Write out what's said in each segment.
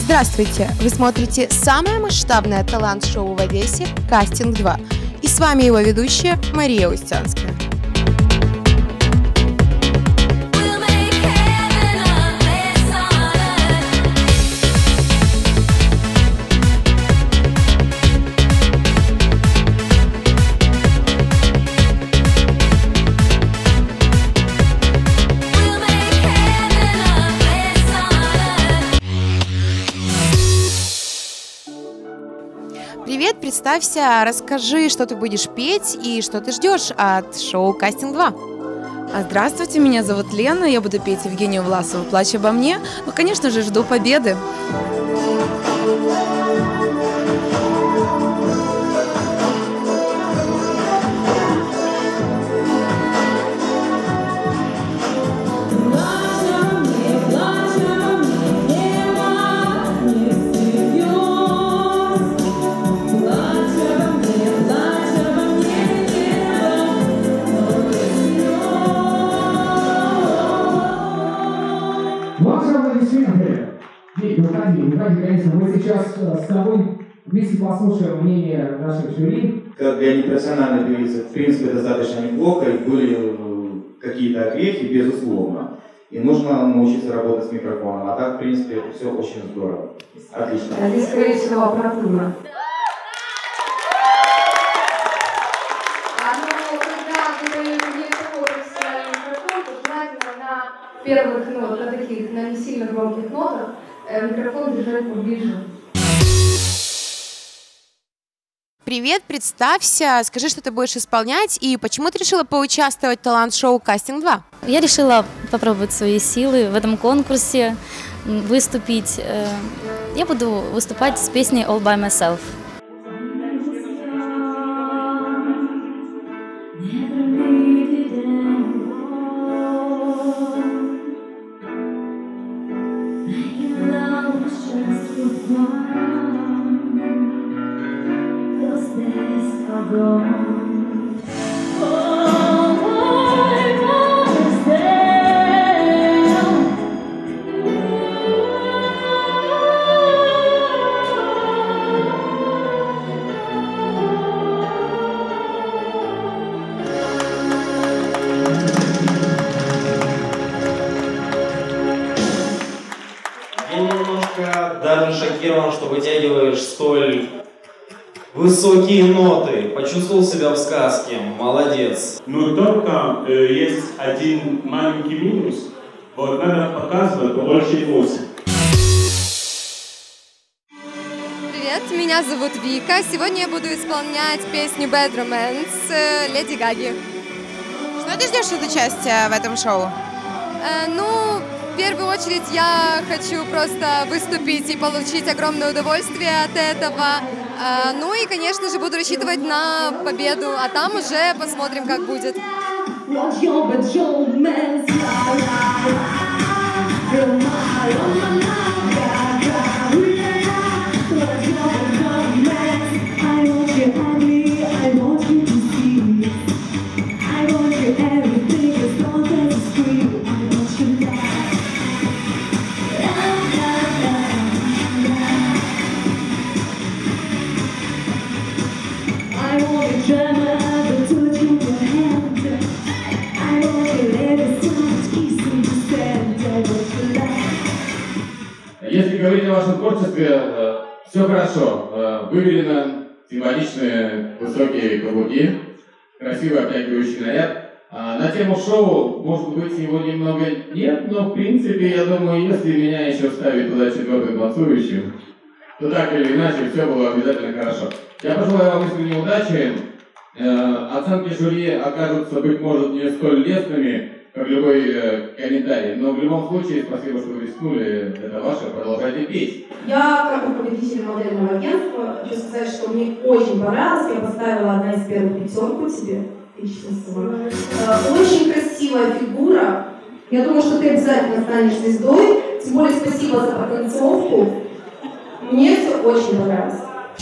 Здравствуйте! Вы смотрите самое масштабное талант-шоу в Одессе «Кастинг 2». И с вами его ведущая Мария Устянская. Привет, представься, расскажи, что ты будешь петь и что ты ждешь от шоу «Кастинг 2». Здравствуйте, меня зовут Лена, я буду петь Евгению Власову «Плачь обо мне». Ну, конечно же, жду победы. Выходи, конечно, мы сейчас с тобой вместе послушаем мнение наших жюри. Как для непрофессиональной певицы, в принципе, достаточно неплохо, и были какие-то огрехи, безусловно. И нужно научиться работать с микрофоном, а так, в принципе, это все очень здорово. Отлично. А здесь, скорее всего, аппаратура. Первых нот, на таких, на не сильно громких нотах, микрофон держать поближе. Привет, представься, скажи, что ты будешь исполнять и почему ты решила поучаствовать в талант-шоу «Кастинг 2». Я решила попробовать свои силы в этом конкурсе, выступить. Я буду выступать с песней «All by Myself». Я немножко даже шокирован, что вытягиваешь столь высокие ноты. Почувствовал себя в сказке. Молодец. Но только есть один маленький минус. Вот надо показывать побольше эмоций. Привет, меня зовут Вика. Сегодня я буду исполнять песню Bad Romance Леди Гаги. Что ты ждешь от участия в этом шоу? В первую очередь я хочу просто выступить и получить огромное удовольствие от этого. Ну и, конечно же, буду рассчитывать на победу, а там уже посмотрим, как будет. Если говорить о вашем творчестве, все хорошо. Выверено, символичные высокие каблуки, красивый обтягивающий наряд. На тему шоу, может быть, его немного нет, но в принципе, я думаю, если меня еще ставить туда четвертым танцующим, то так или иначе все было обязательно хорошо. Я пожелаю вам искренней удачи. Оценки жюри окажутся, быть может, не столь лестными, как любой комментарий, но в любом случае, спасибо, что вы рискнули, это ваше, продолжайте петь. Я, как руководитель модельного агентства, хочу сказать, что мне очень понравилось. Я поставила одна из первых пятерку тебе. Очень красивая фигура. Я думаю, что ты обязательно станешь звездой. Тем более спасибо за потанцовку. Мне все очень понравилось.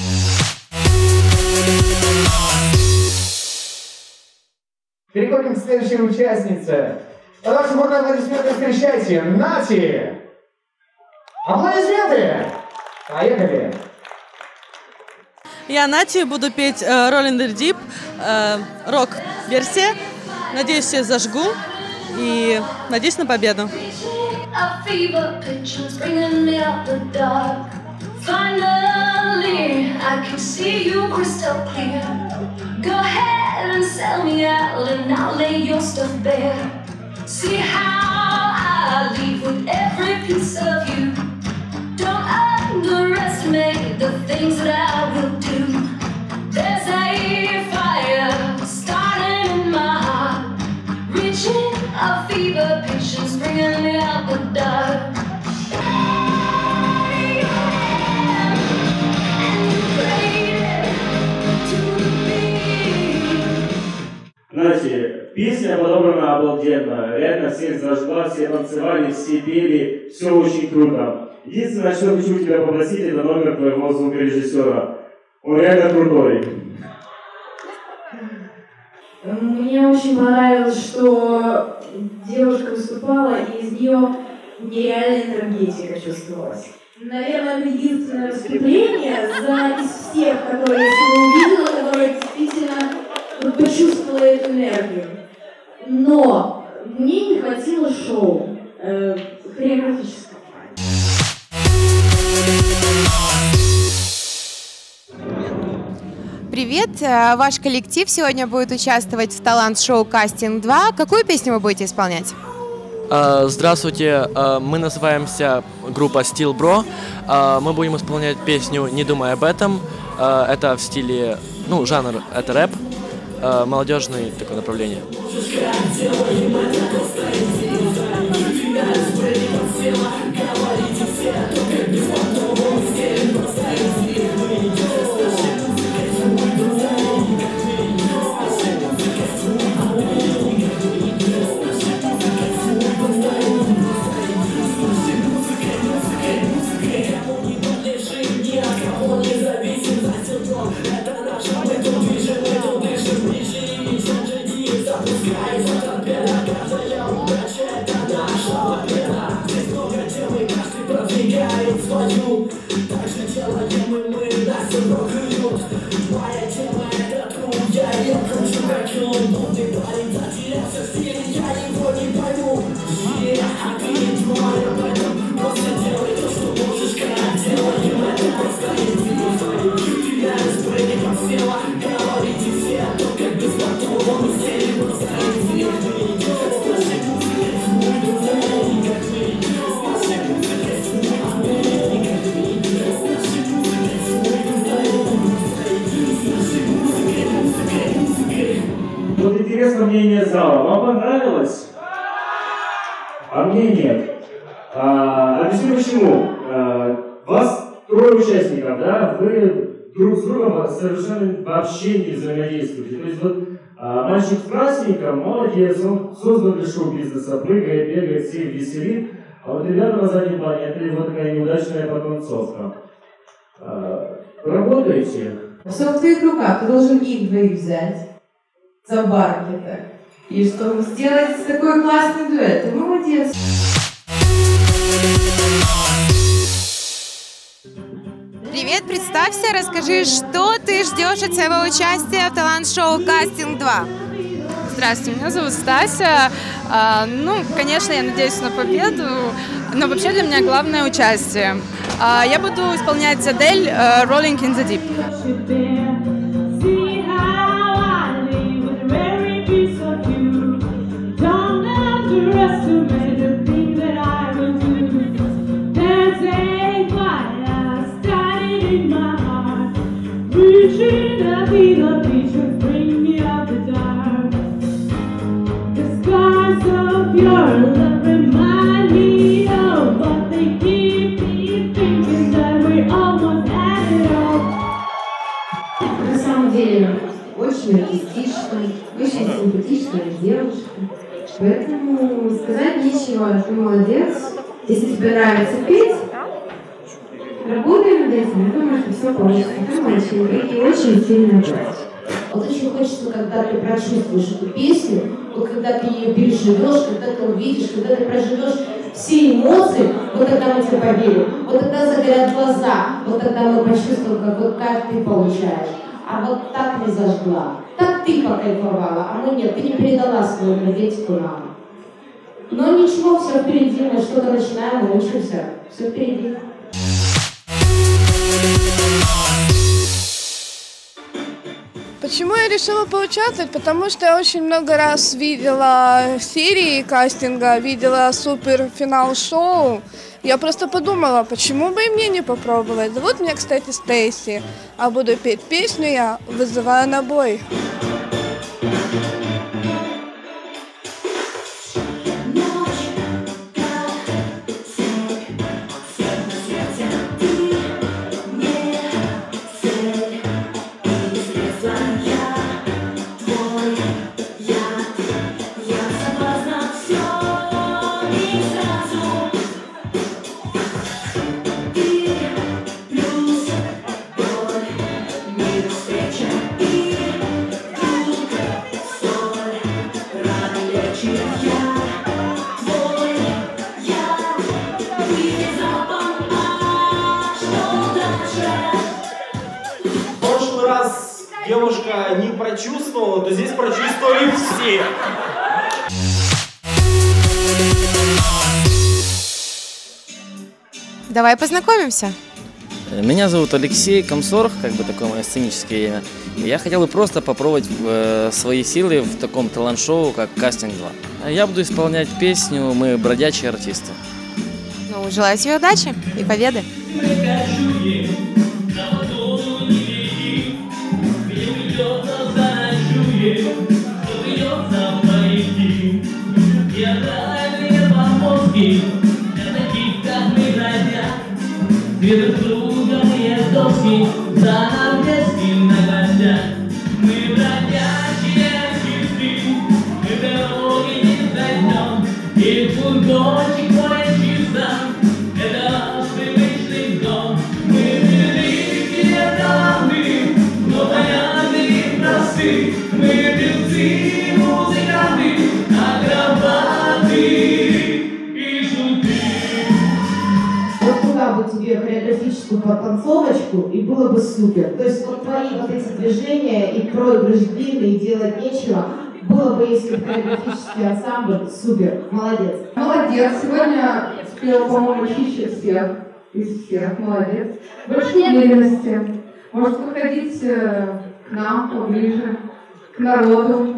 Переходим к следующей участнице. Под ваши бурные аплодисменты встречайте Нати! Аплодисменты! Поехали! Я Нати, буду петь Rolling in the Deep, рок-версия. Надеюсь, все зажгу и надеюсь на победу. Finally, I can see you crystal clear. Go ahead and sell me out and I'll lay your stuff bare. See how I leave with every piece of you. Don't underestimate the things that I will do. There's a fire starting in my heart, reaching a fever pitch and bringing me out the dark. Знаете, песня подобрана обалденно, реально всех зажгла, все танцевали, все пели, все очень круто. Единственное, что хочу тебя попросить, это номер твоего звукорежиссера. Он реально крутой. Мне очень понравилось, что девушка выступала, и из нее нереальная энергетика чувствовалась. Наверное, это единственное выступление из всех, которые я сегодня увидела, которое действительно почувствовала эту энергию. Но мне не хватило шоу хореографического. Привет, ваш коллектив сегодня будет участвовать в талант-шоу «Кастинг 2». Какую песню вы будете исполнять? Здравствуйте, мы называемся группа Steel Bro. Мы будем исполнять песню «Не думай об этом». Это в стиле, жанр это рэп, молодежное такое направление. Вот интересно мнение зала. Вам понравилось? А мне нет. Объясню почему. Вас трое участников, да? Вы друг с другом совершенно вообще не взаимодействуете. То есть вот мальчик в красненьком, молодец, он создан для шоу-бизнеса, прыгает, бегает, всех веселит. А вот ребята на заднем плане, это вот такая неудачная потанцовка. Работаете? Все в твоих руках, ты должен их двоих взять за барки так. И чтобы сделать такой классный дуэт. Ты молодец. Привет, представься, расскажи, что ты ждешь от своего участия в талант-шоу «Кастинг 2». Здравствуйте, меня зовут Стася. Конечно, я надеюсь на победу, но вообще для меня главное участие. Я буду исполнять Адель «Rolling in the Deep». На самом деле очень артистичная, очень симпатичная девушка. Поэтому сказать нечего, ты молодец. Если тебе нравится петь, работай над этим, я думаю, что все получится. Ты мальчик, и очень сильно играть. Вот очень хочется, когда ты прочувствуешь эту песню, вот когда ты ее переживешь, когда ты увидишь, когда ты проживешь все эмоции, вот тогда мы тебя поверим. Вот тогда говорят глаза. Вот тогда мы почувствуем, как ты получаешь. А вот так не зажгла. Так ты покайфовала, а мы нет. Ты не передала свою энергетику нам. Но ничего, все впереди. Мы что-то начинаем, мы учимся. Все впереди. Почему я решила поучаствовать? Потому что я очень много раз видела серии кастинга, видела суперфинал шоу. Я просто подумала, почему бы и мне не попробовать. Зовут меня, кстати, Стейси, а буду петь песню я «Вызываю на бой». Девушка не прочувствовала, то здесь прочувствовали все. Давай познакомимся. Меня зовут Алексей Комсорг, как бы такое мое сценическое имя. И я хотел бы просто попробовать свои силы в таком талант-шоу, как «Кастинг 2». Я буду исполнять песню «Мы бродячие артисты». Ну, желаю тебе удачи и победы. Друг друга мы доски, занавески на глазах. Мы бродячие артисты, мы дороги не пройдем, и фургончик мой чисто, это наш привычный дом. Мы великие таланты, но понятные и просты. Мы певцы, музыканты, акробаты. Бы тебе хореографическую подтанцовочку, и было бы супер. То есть вот твои вот эти движения и проигрыш длинный, и делать нечего, было бы, если бы хореографический ансамбль, супер, молодец. Молодец, сегодня спел, по-моему, чище всех, из всех, молодец. Больше уверенности, может выходить к нам поближе, к народу.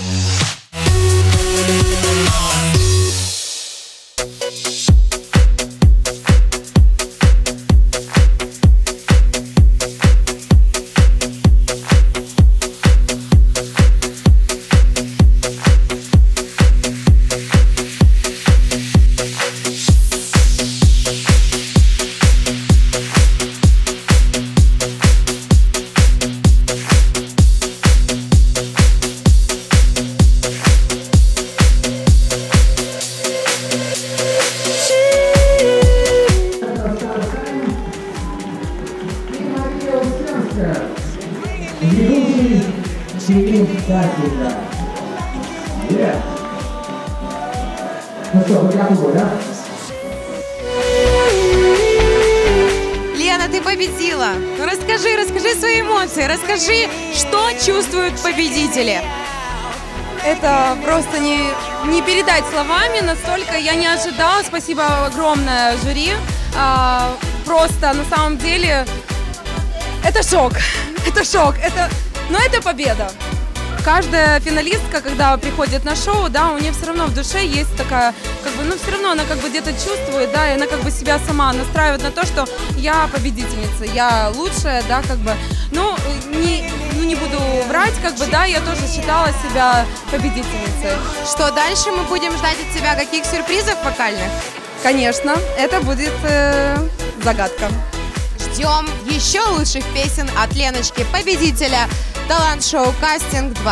Лена, ты победила. Ну расскажи свои эмоции, расскажи, что чувствуют победители. Это просто не передать словами, настолько я не ожидала. Спасибо огромное жюри. Просто на самом деле это шок. Это шок. Но это победа. Каждая финалистка, когда приходит на шоу, да, у нее все равно в душе есть такая, все равно она где-то чувствует, да, и она себя сама настраивает на то, что я победительница, я лучшая, да, не буду врать, да, я тоже считала себя победительницей. Что дальше мы будем ждать от тебя? Каких сюрпризов вокальных? Конечно, это будет загадка. Ждем еще лучших песен от Леночки, победителя талант-шоу «Кастинг 2».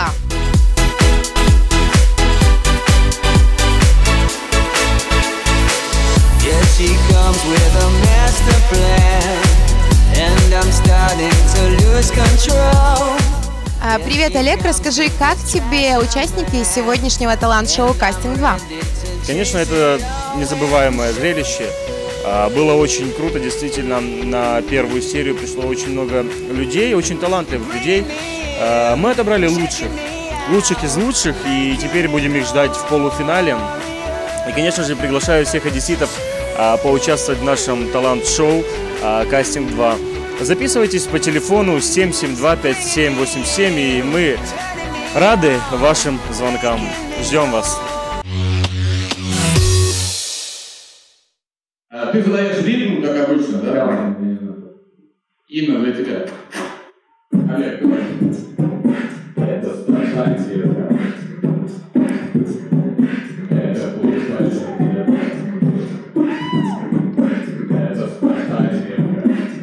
Yes, she comes with a master plan, and I'm starting to lose control. Привет, Олег, расскажи, как тебе участники сегодняшнего талант-шоу «Кастинг 2»? Конечно, это незабываемое зрелище. Было очень круто, действительно, на первую серию пришло очень много людей, очень талантливых людей. Мы отобрали лучших из лучших, и теперь будем их ждать в полуфинале. И, конечно же, приглашаю всех одесситов поучаствовать в нашем талант-шоу «Кастинг 2». Записывайтесь по телефону 772-5787, и мы рады вашим звонкам. Ждем вас. Ты задаешь ритм, как обычно, да? Инна, для тебя. Олег, говори. Это страшная сиротка. Это будет большой. Это страшная сиротка.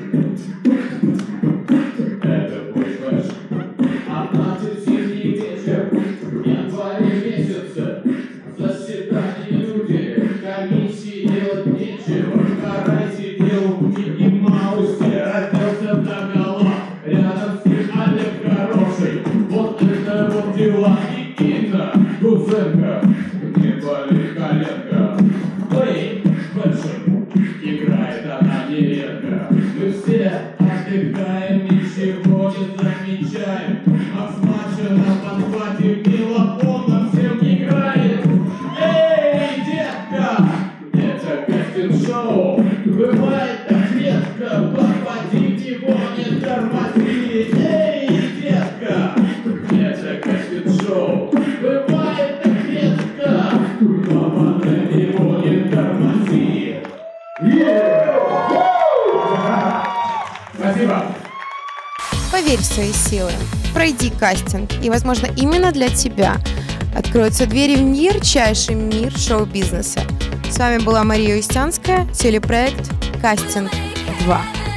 Это будет большой. 15 зимний вечер, январь месяца. Заседание люди, комиссии делать нечего. Карай сидел в Микки Маусе, разделся догола. Рядом с ним Олег хороший. Вот это вот дела. И Инна, кузенка, не болит коленка. Эй, большой, играет она нередко. Мы все отдыхаем, ничего не замечаем. А с матча на подхвате мелофоном всем играет. Эй, детка, это кастинг-шоу. Бывает так редко, попади в него, не тормози. Эй, детка, это кастинг-шоу. Бывает так редко, попади в него, не тормози. Спасибо. Поверь в свои силы, пройди кастинг, и, возможно, именно для тебя откроются двери в ярчайший мир шоу-бизнеса. С вами была Мария Устянская, телепроект «Кастинг 2».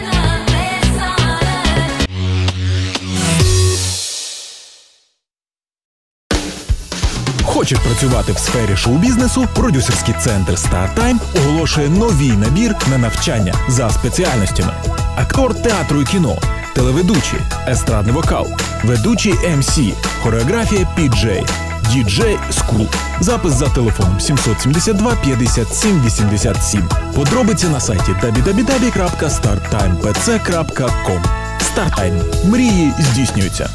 Хочеш працювати в сфері шоу-бізнесу? Продюсерський центр StarTime оголошує новий набір на навчання за спеціальностями. Актор театру і кіно, телеведучий, естрадний вокал, ведучий МС, хореографія PJ, DJ School. Запис за телефоном 772 57 87. Подробиці на сайті www.startimepc.com. StarTime. Мрії здійснюються.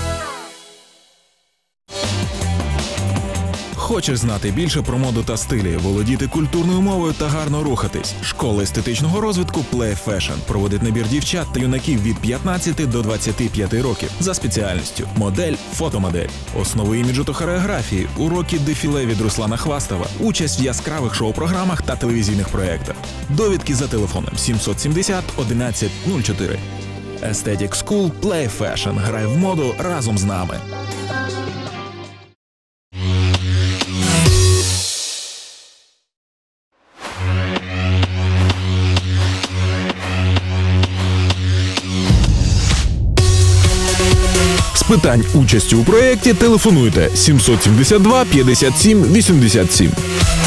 Хочеш знати більше про моду та стилі, володіти культурною мовою та гарно рухатись? Школа естетичного розвитку Play Fashion проводить набір дівчат та юнаків від 15 до 25 років за спеціальністю модель, фотомодель, основи іміджу та хореографії, уроки дефіле від Руслана Хвастова, участь в яскравих шоу-програмах та телевізійних проєктах. Довідки за телефоном 770 11 04. Aesthetic School Play Fashion. Грай в моду разом з нами. З питань участі у проєкті телефонуйте 772 57 87.